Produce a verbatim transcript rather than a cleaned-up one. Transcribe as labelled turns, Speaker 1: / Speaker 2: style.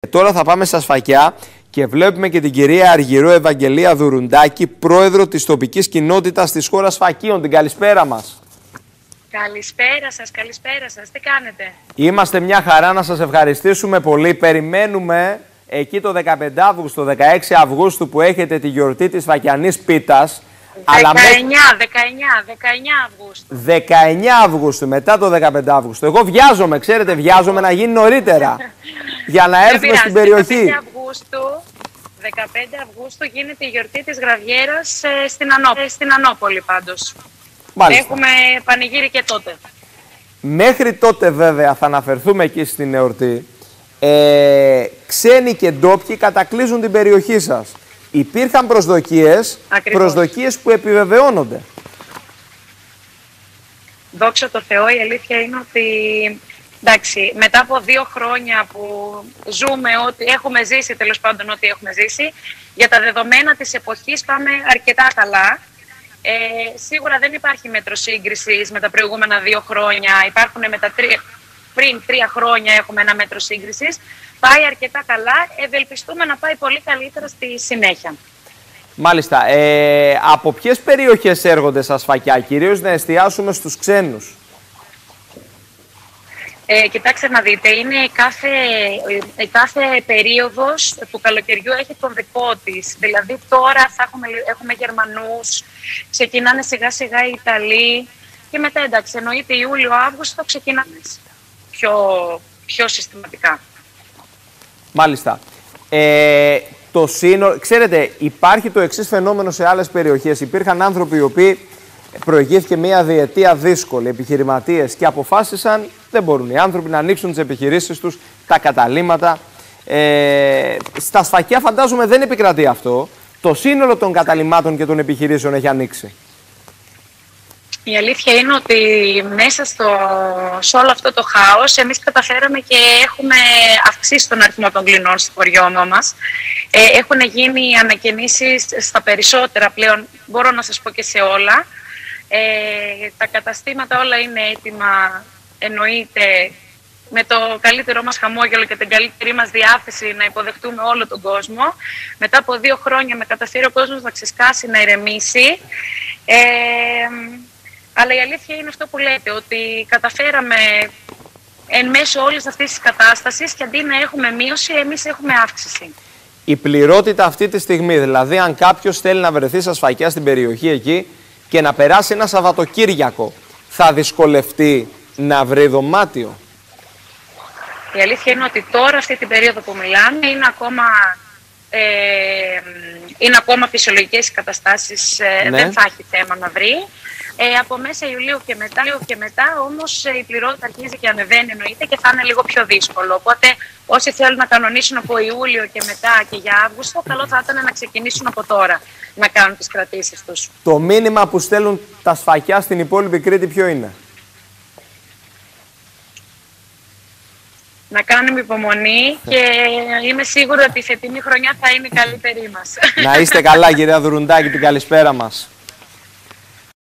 Speaker 1: τώρα θα πάμε στα Σφακιά και βλέπουμε και την κυρία Αργυρό Ευαγγελία Δουρουντάκη, πρόεδρο της τοπικής κοινότητας της χώρας Σφακίων. Την καλησπέρα μας.
Speaker 2: Καλησπέρα σας, καλησπέρα σας. Τι κάνετε?
Speaker 1: Είμαστε μια χαρά, να σας ευχαριστήσουμε πολύ. Περιμένουμε εκεί το δεκαπέντε Αυγούστου, δεκαέξι Αυγούστου που έχετε τη γιορτή της Σφακιανής Πίτας.
Speaker 2: δεκαεννιά, δεκαεννιά, δεκαεννιά Αυγούστου.
Speaker 1: δεκαεννιά Αυγούστου, μετά το δεκαπέντε Αυγούστου. Εγώ βιάζομαι, ξέρετε, βιάζομαι να γίνει νωρίτερα. Για να έρθουμε στην περιοχή.
Speaker 2: δεκαπέντε Αυγούστου, δεκαπέντε Αυγούστου γίνεται η γιορτή της Γραβιέρας ε, στην, Ανώ, ε, στην Ανώπολη πάντως.
Speaker 1: Μάλιστα.
Speaker 2: Έχουμε πανηγύρι και τότε.
Speaker 1: Μέχρι τότε βέβαια θα αναφερθούμε εκεί στην εορτή. Ε, ξένοι και ντόπιοι κατακλείζουν την περιοχή σας. Υπήρχαν προσδοκίες, προσδοκίες που επιβεβαιώνονται.
Speaker 2: Δόξα τω Θεώ, η αλήθεια είναι ότι εντάξει, μετά από δύο χρόνια που ζούμε, ότι έχουμε ζήσει τέλος πάντων ό,τι έχουμε ζήσει, για τα δεδομένα της εποχής πάμε αρκετά καλά. Ε, σίγουρα δεν υπάρχει μέτρο σύγκρισης με τα προηγούμενα δύο χρόνια. Υπάρχουν με τα τρία, πριν τρία χρόνια έχουμε ένα μέτρο σύγκρισης. Πάει αρκετά καλά. Ευελπιστούμε να πάει πολύ καλύτερα στη συνέχεια.
Speaker 1: Μάλιστα. Ε, από ποιες περιοχές έρχονται στα Σφακιά, κυρίως να εστιάσουμε στους ξένους?
Speaker 2: Ε, κοιτάξτε να δείτε, είναι κάθε, ε, κάθε περίοδος του καλοκαιριού έχει τον δικό της. Δηλαδή τώρα θα έχουμε, έχουμε Γερμανούς, ξεκινάνε σιγά σιγά οι Ιταλοί και μετά εντάξει, εννοείται Ιούλιο-Αύγουστο ξεκινάνε πιο, πιο συστηματικά.
Speaker 1: Μάλιστα. Ε, το σύνολο, ξέρετε, υπάρχει το εξής φαινόμενο σε άλλες περιοχές. Υπήρχαν άνθρωποι οι οποίοι προηγήθηκε μια διετία δύσκολη, επιχειρηματίες, και αποφάσισαν, δεν μπορούν οι άνθρωποι να ανοίξουν τις επιχειρήσεις τους, τα καταλύματα. Ε, στα Σφακιά φαντάζομαι δεν επικρατεί αυτό. Το σύνολο των καταλυμάτων και των επιχειρήσεων έχει ανοίξει.
Speaker 2: Η αλήθεια είναι ότι μέσα στο, σε όλο αυτό το χάος εμείς καταφέραμε και έχουμε αυξήσει τον αριθμό των κλινών στο χωριό μας. Ε, έχουν γίνει ανακαινήσεις στα περισσότερα πλέον, μπορώ να σας πω και σε όλα. Ε, τα καταστήματα όλα είναι έτοιμα, εννοείται, με το καλύτερό μας χαμόγελο και την καλύτερη μας διάθεση να υποδεχτούμε όλο τον κόσμο. Μετά από δύο χρόνια με καταφέρει ο κόσμος να ξεσκάσει, να ηρεμήσει. Ε, αλλά η αλήθεια είναι αυτό που λέτε, ότι καταφέραμε εν μέσω όλης αυτής της κατάστασης και αντί να έχουμε μείωση, εμείς έχουμε αύξηση.
Speaker 1: Η πληρότητα αυτή τη στιγμή, δηλαδή αν κάποιος θέλει να βρεθεί στα Σφακιά στην περιοχή εκεί και να περάσει ένα Σαββατοκύριακο, θα δυσκολευτεί να βρει δωμάτιο?
Speaker 2: Η αλήθεια είναι ότι τώρα αυτή την περίοδο που μιλάμε είναι ακόμα, ε, είναι ακόμα φυσιολογικές οι καταστάσεις, ε,
Speaker 1: ναι.
Speaker 2: Δεν θα έχει θέμα να βρει. Ε, από μέσα Ιουλίου και μετά, και μετά όμως η πληρότητα αρχίζει και ανεβαίνει, εννοείται, και θα είναι λίγο πιο δύσκολο. Οπότε όσοι θέλουν να κανονίσουν από Ιούλιο και μετά και για Αύγουστο, καλό θα ήταν να ξεκινήσουν από τώρα να κάνουν τις κρατήσεις τους.
Speaker 1: Το μήνυμα που στέλνουν τα Σφακιά στην υπόλοιπη Κρήτη ποιο είναι?
Speaker 2: Να κάνουμε υπομονή και είμαι σίγουρη ότι η φετινή χρονιά θα είναι η καλύτερη μας.
Speaker 1: Να είστε καλά, κυρία Δουρουντάκη, την καλησπέρα μας.